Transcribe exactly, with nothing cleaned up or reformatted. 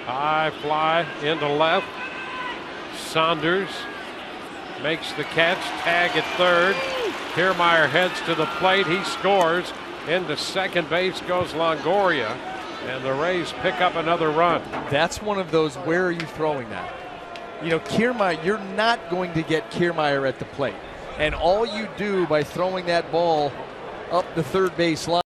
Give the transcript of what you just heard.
High fly into left. Saunders makes the catch. Tag at third. Kiermaier heads to the plate. He scores. Into second base goes Longoria. And the Rays pick up another run. That's one of those, where are you throwing that? You know, Kiermaier, you're not going to get Kiermaier at the plate. And all you do by throwing that ball up the third base line